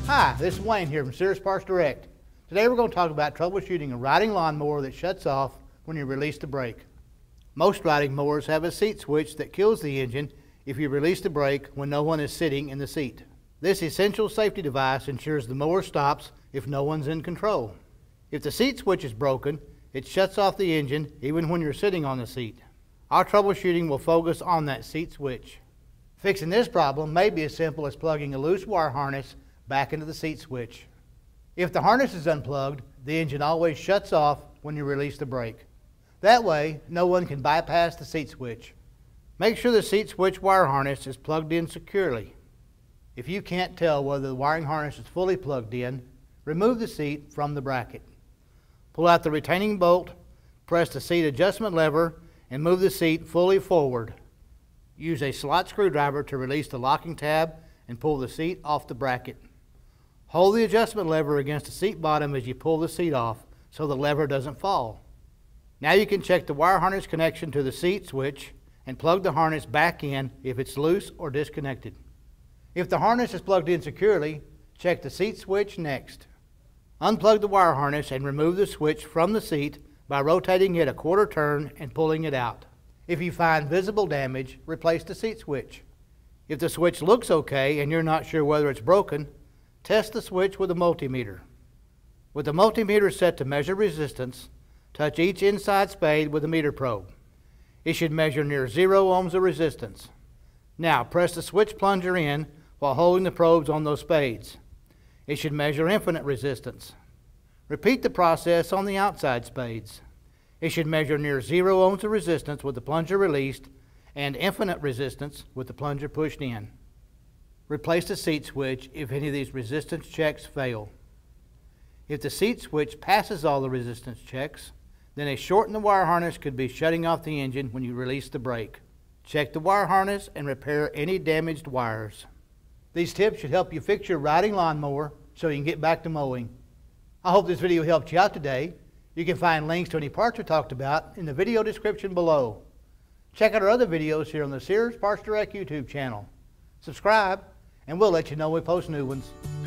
Hi, this is Wayne here from Sears PartsDirect. Today we're going to talk about troubleshooting a riding lawnmower that shuts off when you release the brake. Most riding mowers have a seat switch that kills the engine if you release the brake when no one is sitting in the seat. This essential safety device ensures the mower stops if no one's in control. If the seat switch is broken, it shuts off the engine even when you're sitting on the seat. Our troubleshooting will focus on that seat switch. Fixing this problem may be as simple as plugging a loose wire harness back into the seat switch. If the harness is unplugged, the engine always shuts off when you release the brake. That way, no one can bypass the seat switch. Make sure the seat switch wire harness is plugged in securely. If you can't tell whether the wiring harness is fully plugged in, remove the seat from the bracket. Pull out the retaining bolt, press the seat adjustment lever, and move the seat fully forward. Use a slot screwdriver to release the locking tab and pull the seat off the bracket. Hold the adjustment lever against the seat bottom as you pull the seat off so the lever doesn't fall. Now you can check the wire harness connection to the seat switch and plug the harness back in if it's loose or disconnected. If the harness is plugged in securely, check the seat switch next. Unplug the wire harness and remove the switch from the seat by rotating it a quarter turn and pulling it out. If you find visible damage, replace the seat switch. If the switch looks okay and you're not sure whether it's broken, test the switch with a multimeter. With the multimeter set to measure resistance, touch each inside spade with a meter probe. It should measure near 0 ohms of resistance. Now press the switch plunger in while holding the probes on those spades. It should measure infinite resistance. Repeat the process on the outside spades. It should measure near 0 ohms of resistance with the plunger released and infinite resistance with the plunger pushed in. Replace the seat switch if any of these resistance checks fail. If the seat switch passes all the resistance checks, then a short in the wire harness could be shutting off the engine when you release the brake. Check the wire harness and repair any damaged wires. These tips should help you fix your riding lawnmower so you can get back to mowing. I hope this video helped you out today. You can find links to any parts we talked about in the video description below. Check out our other videos here on the Sears PartsDirect YouTube channel. Subscribe, and we'll let you know when we post new ones.